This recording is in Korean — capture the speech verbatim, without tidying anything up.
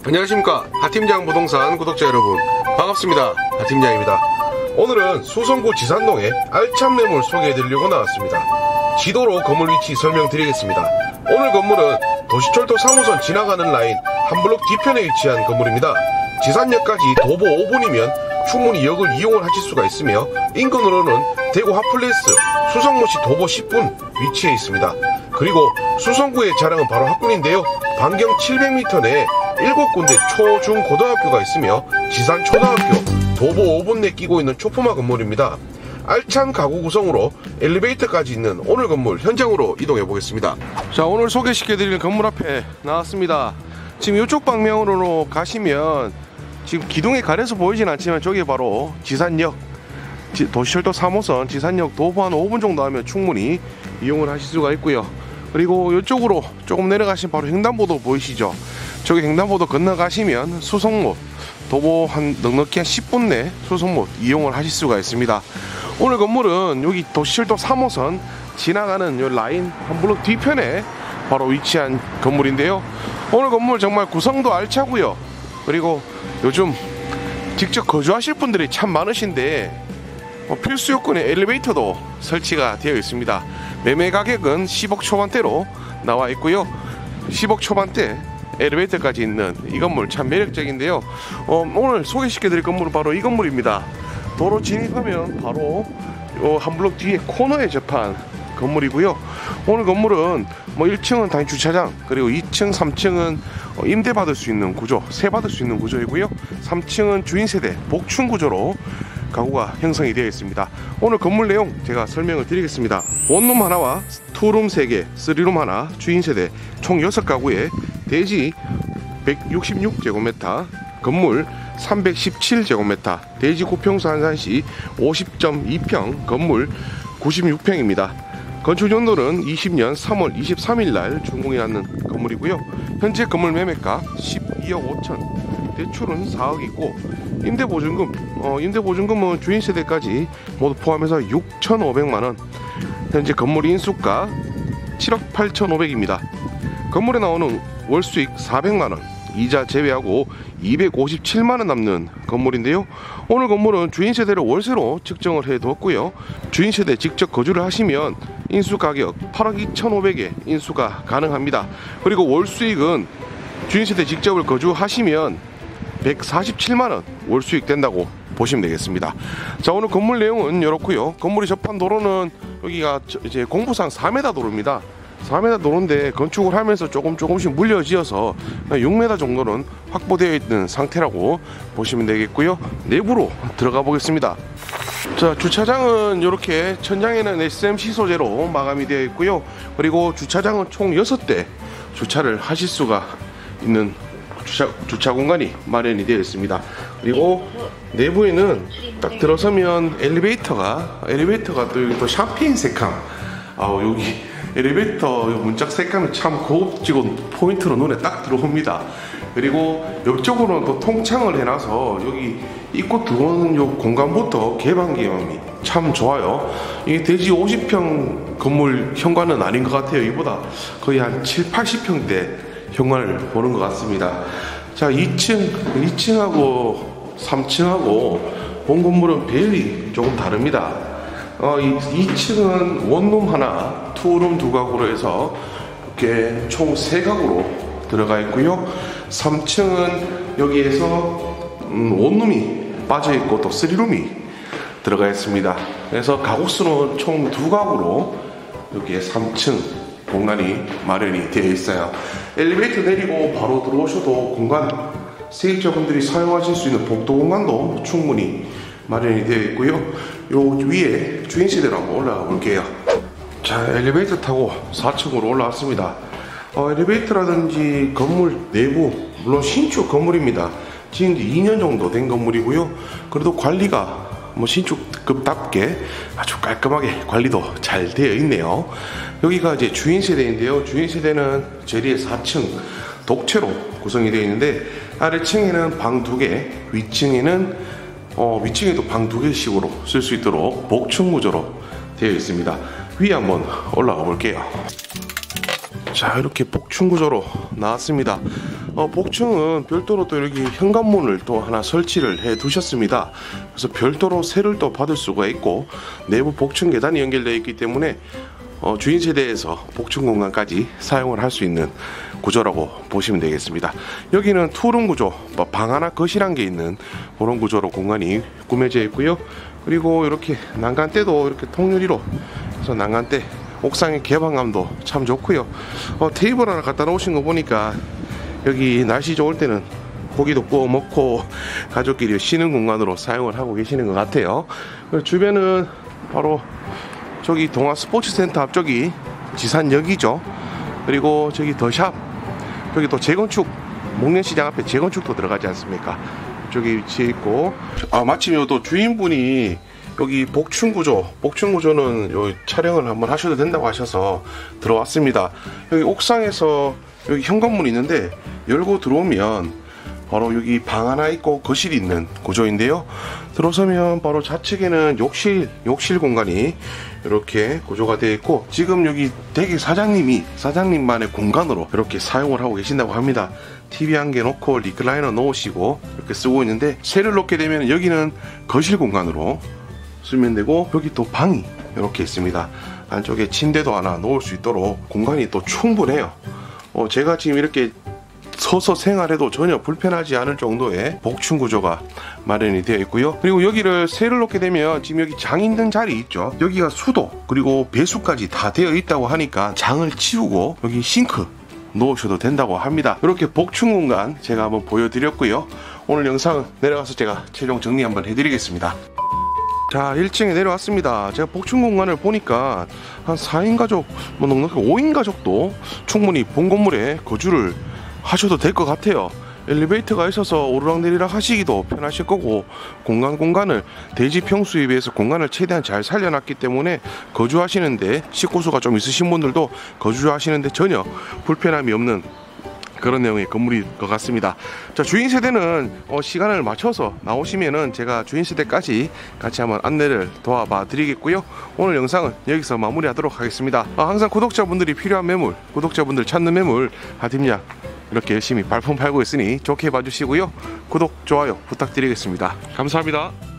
안녕하십니까, 하팀장 부동산 구독자 여러분, 반갑습니다. 하팀장입니다. 오늘은 수성구 지산동의 알찬 매물 소개해드리려고 나왔습니다. 지도로 건물 위치 설명드리겠습니다. 오늘 건물은 도시철도 삼 호선 지나가는 라인 한 블록 뒤편에 위치한 건물입니다. 지산역까지 도보 오 분이면 충분히 역을 이용을 하실 수가 있으며, 인근으로는 대구 핫플레이스, 수성모시 도보 십 분 위치해 있습니다. 그리고 수성구의 자랑은 바로 학군인데요. 반경 칠백 미터 내에 일곱 군데 초, 중, 고등학교가 있으며 지산초등학교 도보 오 분 내 끼고 있는 초품화 건물입니다. 알찬 가구 구성으로 엘리베이터까지 있는 오늘 건물 현장으로 이동해 보겠습니다. 자, 오늘 소개시켜드릴 건물 앞에 나왔습니다. 지금 이쪽 방면으로 가시면 지금 기둥에 가려서 보이진 않지만 저게 바로 지산역, 도시철도 삼 호선 지산역 도보 한 오 분 정도 하면 충분히 이용을 하실 수가 있고요. 그리고 이쪽으로 조금 내려가시면 바로 횡단보도 보이시죠? 저기 횡단보도 건너가시면 수성로 도보 한 넉넉히 한 십 분 내 수성로 이용을 하실 수가 있습니다. 오늘 건물은 여기 도시철도 삼 호선 지나가는 요 라인 한 블록 뒤편에 바로 위치한 건물인데요. 오늘 건물 정말 구성도 알차고요. 그리고 요즘 직접 거주하실 분들이 참 많으신데 뭐 필수 요건에 엘리베이터도 설치가 되어 있습니다. 매매 가격은 십억 초반대로 나와 있고요. 십억 초반대 엘리베이터까지 있는 이 건물 참 매력적인데요. 어, 오늘 소개시켜드릴 건물은 바로 이 건물입니다. 도로 진입하면 바로 한 블록 뒤에 코너에 접한 건물이고요. 오늘 건물은 뭐 일 층은 단위 주차장, 그리고 이 층, 삼 층은 임대 받을 수 있는 구조, 세 받을 수 있는 구조이고요. 삼 층은 주인 세대 복층 구조로 가구가 형성이 되어 있습니다. 오늘 건물 내용 제가 설명을 드리겠습니다. 원룸 하나와 투룸 세 개, 쓰리룸 하나, 주인 세대 총 여섯 가구에 대지 백육십육 제곱미터, 건물 삼백십칠 제곱미터, 대지 고평수 한산시 오십 점 이 평, 건물 구십육 평입니다. 건축 연도는 이십 년 삼월 이십삼일 날 준공이 났는 건물이고요. 현재 건물 매매가 십이억 오천, 대출은 사억이고, 임대보증금, 어, 임대보증금은 주인 세대까지 모두 포함해서 육천오백만 원, 현재 건물 인수가 칠억 팔천오백입니다. 건물에 나오는 월수익 사백만 원, 이자 제외하고 이백오십칠만 원 남는 건물인데요. 오늘 건물은 주인 세대를 월세로 측정을 해뒀고요. 주인 세대 직접 거주를 하시면 인수 가격 팔억 이천오백에 인수가 가능합니다. 그리고 월수익은 주인 세대 직접을 거주하시면 백사십칠만 원 월수익 된다고 보시면 되겠습니다. 자, 오늘 건물 내용은 이렇고요. 건물이 접한 도로는 여기가 이제 공부상 사 미터 도로입니다. 사 미터 도로인데 건축을 하면서 조금 조금씩 물려지어서 육 미터 정도는 확보되어 있는 상태라고 보시면 되겠고요. 내부로 들어가 보겠습니다. 자, 주차장은 이렇게 천장에는 에스엠씨 소재로 마감이 되어 있고요. 그리고 주차장은 총 여섯 대 주차를 하실 수가 있는 주차, 주차 공간이 마련이 되어 있습니다. 그리고 내부에는 딱 들어서면 엘리베이터가 엘리베이터가 또 여기 또 샴페인 색감, 아, 여기 엘리베이터 문짝 색감이 참 고급지고 포인트로 눈에 딱 들어옵니다. 그리고 옆쪽으로는 또 통창을 해놔서 여기 입구 들어오는 요 공간부터 개방감이 참 좋아요. 이게 대지 오십 평 건물 현관은 아닌 것 같아요. 이보다 거의 한 칠, 팔십 평대 현관을 보는 것 같습니다. 자, 이 층, 이 층하고 삼 층하고 본 건물은 배열이 조금 다릅니다. 어, 이, 이 층은 원룸 하나, 투룸 두 가구로 해서 이렇게 총 세 가구로 들어가 있고요. 삼 층은 여기에서 음, 원룸이 빠져 있고 또 쓰리룸이 들어가 있습니다. 그래서 가구 수는 총 두 가구로 여기에 삼 층 공간이 마련이 되어 있어요. 엘리베이터 내리고 바로 들어오셔도 공간, 세입자분들이 사용하실 수 있는 복도 공간도 충분히 마련이 되어 있고요. 요 위에 주인 세대로 한번 올라가 볼게요. 자, 엘리베이터 타고 사 층으로 올라왔습니다. 어, 엘리베이터라든지 건물 내부, 물론 신축 건물입니다. 지금 이 년 정도 된 건물이고요. 그래도 관리가 뭐 신축급답게 아주 깔끔하게 관리도 잘 되어 있네요. 여기가 이제 주인 세대인데요. 주인 세대는 제리의 사 층 독채로 구성이 되어 있는데, 아래층에는 방 두 개, 위층에는 어, 위층에도 방 두 개씩으로 쓸 수 있도록 복층 구조로 되어 있습니다. 위에 한번 올라가 볼게요. 자, 이렇게 복층 구조로 나왔습니다. 어, 복층은 별도로 또 이렇게 현관문을 또 하나 설치를 해 두셨습니다. 그래서 별도로 세를 또 받을 수가 있고 내부 복층 계단이 연결되어 있기 때문에 어, 주인 세대에서 복층 공간까지 사용을 할 수 있는 구조라고 보시면 되겠습니다. 여기는 투룸 구조, 방 하나 거실 한 개 있는 그런 구조로 공간이 꾸며져 있고요. 그리고 이렇게 난간대도 이렇게 통유리로 해서 난간대, 옥상의 개방감도 참 좋고요. 어, 테이블 하나 갖다 놓으신 거 보니까 여기 날씨 좋을 때는 고기도 구워 먹고 가족끼리 쉬는 공간으로 사용을 하고 계시는 것 같아요. 주변은 바로 저기 동아 스포츠센터 앞쪽이 지산역이죠. 그리고 저기 더샵, 저기 또 재건축, 목련시장 앞에 재건축도 들어가지 않습니까? 저기 위치해 있고, 아 마침 또 주인분이 여기 복층구조, 복층구조는 요 촬영을 한번 하셔도 된다고 하셔서 들어왔습니다. 여기 옥상에서 여기 현관문이 있는데 열고 들어오면 바로 여기 방 하나 있고 거실이 있는 구조인데요. 들어서면 바로 좌측에는 욕실, 욕실 공간이 이렇게 구조가 되어 있고, 지금 여기 댁의 사장님이 사장님만의 공간으로 이렇게 사용을 하고 계신다고 합니다. 티비 한 개 놓고 리클라이너 놓으시고 이렇게 쓰고 있는데, 세를 놓게 되면 여기는 거실 공간으로 쓰면 되고, 여기 또 방이 이렇게 있습니다. 안쪽에 침대도 하나 놓을 수 있도록 공간이 또 충분해요. 어, 제가 지금 이렇게 서서 생활해도 전혀 불편하지 않을 정도의 복층 구조가 마련이 되어 있고요. 그리고 여기를 세를 놓게 되면 지금 여기 장 있는 자리 있죠. 여기가 수도 그리고 배수까지 다 되어 있다고 하니까 장을 치우고 여기 싱크 놓으셔도 된다고 합니다. 이렇게 복층 공간 제가 한번 보여드렸고요. 오늘 영상은 내려가서 제가 최종 정리 한번 해드리겠습니다. 자, 일 층에 내려왔습니다. 제가 복층 공간을 보니까 한 사 인 가족, 뭐 넉넉히 오 인 가족도 충분히 본 건물에 거주를 하셔도 될 것 같아요. 엘리베이터가 있어서 오르락내리락 하시기도 편하실 거고, 공간 공간을 대지 평수에 비해서 공간을 최대한 잘 살려놨기 때문에 거주하시는데, 식구수가 좀 있으신 분들도 거주하시는데 전혀 불편함이 없는 그런 내용의 건물일 것 같습니다. 자, 주인 세대는 어, 시간을 맞춰서 나오시면은 제가 주인 세대까지 같이 한번 안내를 도와봐 드리겠고요. 오늘 영상은 여기서 마무리하도록 하겠습니다. 아, 항상 구독자분들이 필요한 매물, 구독자분들 찾는 매물 하팀양 이렇게 열심히 발품 팔고 있으니 좋게 봐주시고요. 구독, 좋아요 부탁드리겠습니다. 감사합니다.